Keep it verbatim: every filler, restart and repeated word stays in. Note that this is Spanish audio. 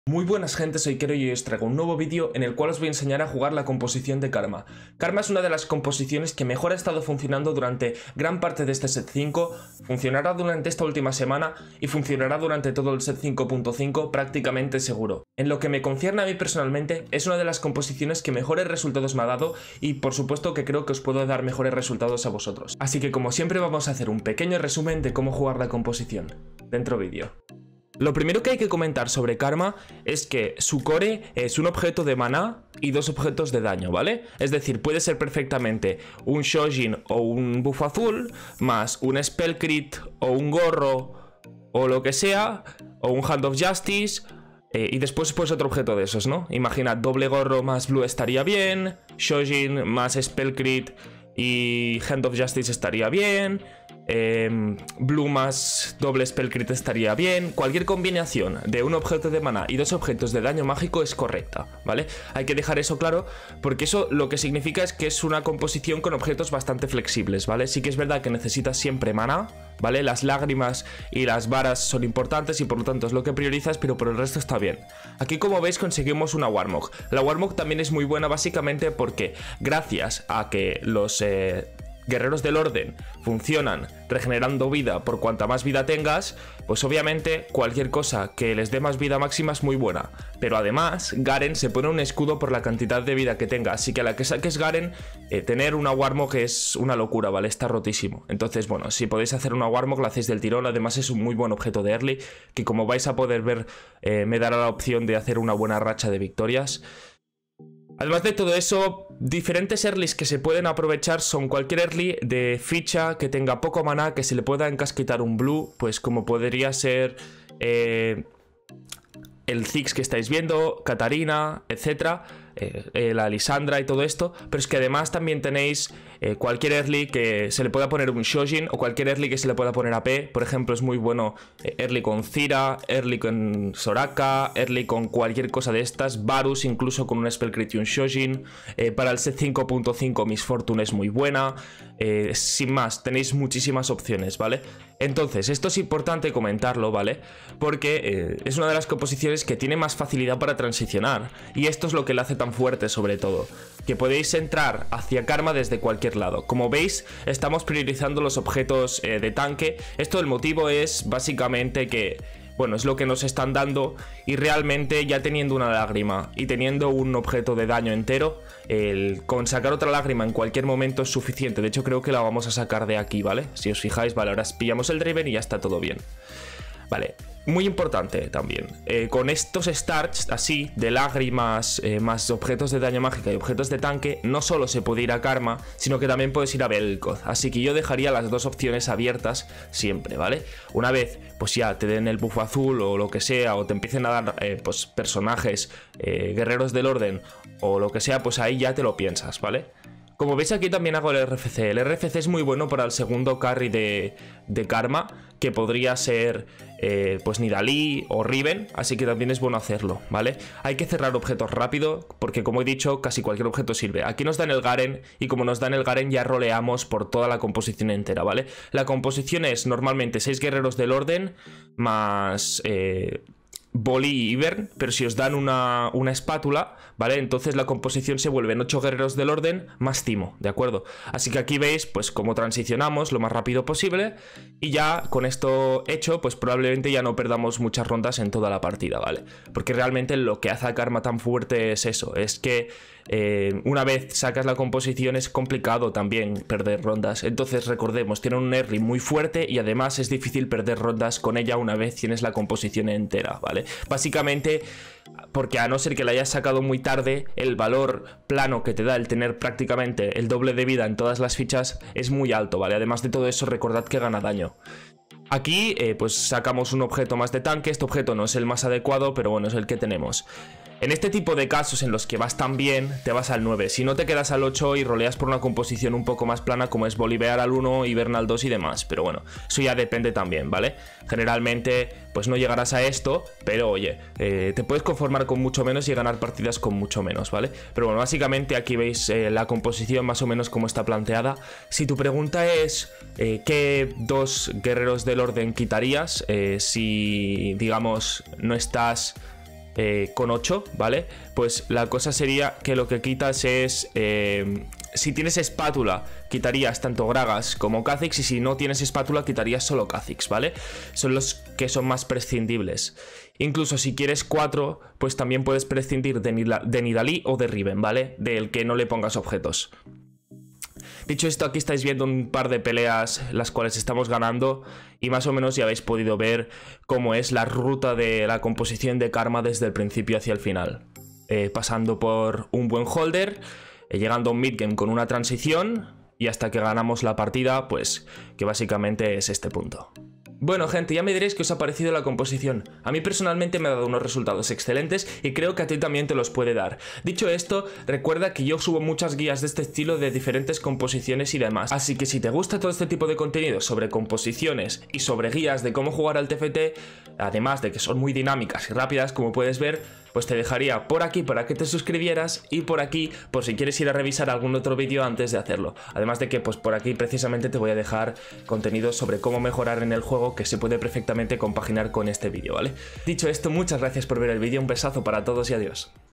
Muy buenas gente, soy Kero y os traigo un nuevo vídeo en el cual os voy a enseñar a jugar la composición de Karma. Karma es una de las composiciones que mejor ha estado funcionando durante gran parte de este set cinco, funcionará durante esta última semana y funcionará durante todo el set cinco punto cinco prácticamente seguro. En lo que me concierne a mí personalmente, es una de las composiciones que mejores resultados me ha dado y por supuesto que creo que os puedo dar mejores resultados a vosotros. Así que como siempre vamos a hacer un pequeño resumen de cómo jugar la composición. Dentro vídeo. Lo primero que hay que comentar sobre Karma es que su core es un objeto de maná y dos objetos de daño, ¿vale? Es decir, puede ser perfectamente un Shojin o un buff azul, más un Spell Crit o un gorro o lo que sea, o un Hand of Justice, eh, y después pues otro objeto de esos, ¿no? Imagina, doble gorro más blue estaría bien, Shojin más Spell Crit y Hand of Justice estaría bien, eh, blue más doble spell crit estaría bien. Cualquier combinación de un objeto de mana y dos objetos de daño mágico es correcta, ¿vale? Hay que dejar eso claro porque eso lo que significa es que es una composición con objetos bastante flexibles, ¿vale? Sí que es verdad que necesitas siempre mana, ¿vale? Las lágrimas y las varas son importantes y por lo tanto es lo que priorizas, pero por el resto está bien. Aquí, como veis, conseguimos una Warmog. La Warmog también es muy buena básicamente porque gracias a que los eh, guerreros del orden funcionan regenerando vida por cuanta más vida tengas, pues obviamente cualquier cosa que les dé más vida máxima es muy buena. Pero además Garen se pone un escudo por la cantidad de vida que tenga, así que a la que saques Garen, eh, tener una Warmog es una locura, ¿vale? Está rotísimo. Entonces, bueno, si podéis hacer una Warmog la hacéis del tirón. Además es un muy buen objeto de early, que como vais a poder ver, eh, me dará la opción de hacer una buena racha de victorias. Además de todo eso, diferentes earlys que se pueden aprovechar son cualquier early de ficha que tenga poco maná, que se le pueda encasquitar un blue, pues como podría ser eh, el Ziggs que estáis viendo, Katarina, etcétera, eh, eh, la Lisandra y todo esto. Pero es que además también tenéis eh, cualquier early que se le pueda poner un Shojin o cualquier early que se le pueda poner A P. Por ejemplo, es muy bueno eh, early con Zyra, early con Soraka, early con cualquier cosa de estas, Varus incluso con un Spell Crit y un Shojin. Eh, para el set cinco punto cinco Miss Fortune es muy buena. Eh, sin más, tenéis muchísimas opciones, ¿vale? Entonces, esto es importante comentarlo, ¿vale? Porque eh, es una de las composiciones que tiene más facilidad para transicionar. Y esto es lo que le hace tan fuerte, sobre todo. Que podéis entrar hacia Karma desde cualquier lado. Como veis, estamos priorizando los objetos eh, de tanque. Esto, el motivo es básicamente que, bueno, es lo que nos están dando. Y realmente, ya teniendo una lágrima y teniendo un objeto de daño entero, el, con sacar otra lágrima en cualquier momento es suficiente. De hecho, creo que la vamos a sacar de aquí, ¿vale? Si os fijáis, vale, ahora pillamos el Draven y ya está todo bien. Vale, muy importante también, eh, con estos starts así de lágrimas, eh, más objetos de daño mágica y objetos de tanque, no solo se puede ir a Karma, sino que también puedes ir a Vel'Koz. Así que yo dejaría las dos opciones abiertas siempre, ¿vale? Una vez pues ya te den el buff azul o lo que sea, o te empiecen a dar eh, pues personajes, eh, guerreros del orden o lo que sea, pues ahí ya te lo piensas, ¿vale? Como veis, aquí también hago el R F C. El R F C es muy bueno para el segundo carry de, de Karma, que podría ser eh, pues Nidalee o Riven, así que también es bueno hacerlo, ¿vale? Hay que cerrar objetos rápido, porque como he dicho, casi cualquier objeto sirve. Aquí nos dan el Garen, y como nos dan el Garen ya roleamos por toda la composición entera, ¿vale? La composición es normalmente seis guerreros del orden, más... Eh, Boli y Ivern, pero si os dan una, una espátula, ¿vale? Entonces la composición se vuelve en ocho guerreros del orden más Timo, ¿de acuerdo? Así que aquí veis pues cómo transicionamos lo más rápido posible y ya con esto hecho pues probablemente ya no perdamos muchas rondas en toda la partida, ¿vale? Porque realmente lo que hace a Karma tan fuerte es eso, es que eh, una vez sacas la composición es complicado también perder rondas. Entonces recordemos, tiene un early muy fuerte y además es difícil perder rondas con ella una vez tienes la composición entera, ¿vale? Básicamente porque a no ser que la hayas sacado muy tarde, el valor plano que te da el tener prácticamente el doble de vida en todas las fichas es muy alto, ¿vale? Además de todo eso, recordad que gana daño. Aquí eh, pues sacamos un objeto más de tanque. Este objeto no es el más adecuado, pero bueno, es el que tenemos. En este tipo de casos en los que vas tan bien, te vas al nueve. Si no, te quedas al ocho y roleas por una composición un poco más plana, como es Bolivear al uno, Ivern al dos y demás. Pero bueno, eso ya depende también, ¿vale? Generalmente, pues no llegarás a esto, pero oye, eh, te puedes conformar con mucho menos y ganar partidas con mucho menos, ¿vale? Pero bueno, básicamente aquí veis eh, la composición más o menos como está planteada. Si tu pregunta es eh, ¿qué dos guerreros del orden quitarías? Eh, si, digamos, no estás... eh, con ocho, ¿vale? Pues la cosa sería que lo que quitas es... Eh, si tienes espátula, quitarías tanto Gragas como Kha'Zix, y si no tienes espátula, quitarías solo Kha'Zix, ¿vale? Son los que son más prescindibles. Incluso si quieres cuatro, pues también puedes prescindir de, Nila, de Nidalee o de Riven, ¿vale? Del que no le pongas objetos. Dicho esto, aquí estáis viendo un par de peleas las cuales estamos ganando y más o menos ya habéis podido ver cómo es la ruta de la composición de Karma desde el principio hacia el final. Eh, pasando por un buen holder, eh, llegando a un midgame con una transición y hasta que ganamos la partida, pues que básicamente es este punto. Bueno, gente, ya me diréis qué os ha parecido la composición. A mí personalmente me ha dado unos resultados excelentes y creo que a ti también te los puede dar. Dicho esto, recuerda que yo subo muchas guías de este estilo de diferentes composiciones y demás. Así que si te gusta todo este tipo de contenido sobre composiciones y sobre guías de cómo jugar al T F T, además de que son muy dinámicas y rápidas, como puedes ver, pues te dejaría por aquí para que te suscribieras y por aquí por si quieres ir a revisar algún otro vídeo antes de hacerlo. Además de que pues por aquí precisamente te voy a dejar contenido sobre cómo mejorar en el juego que se puede perfectamente compaginar con este vídeo, ¿vale? Dicho esto, muchas gracias por ver el vídeo, un besazo para todos y adiós.